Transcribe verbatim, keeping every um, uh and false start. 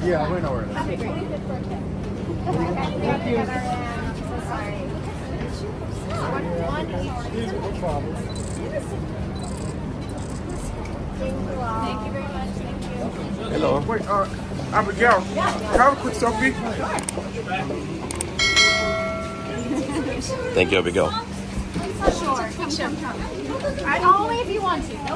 Yeah, we know where it is. Okay, great. Thank you. I'm so sorry. One, one each. No problem. Thank you all. Thank you very much. Thank you. Hello. Wait, uh, Abigail, can I have a quick selfie? Thank you, Abigail. Sure. Come, come, come. Only if you want to.